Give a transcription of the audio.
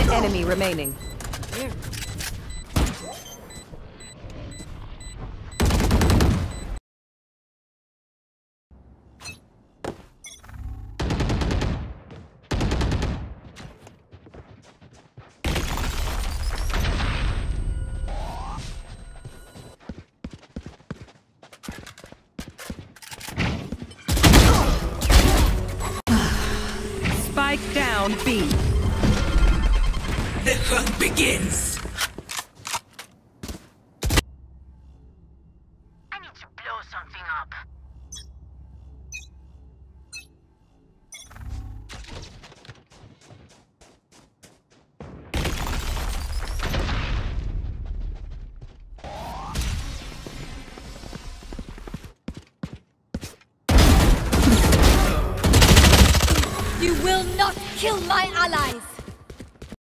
enemy remaining. Here. Spike down B. The hunt begins! I need to blow something up. You will not kill my allies!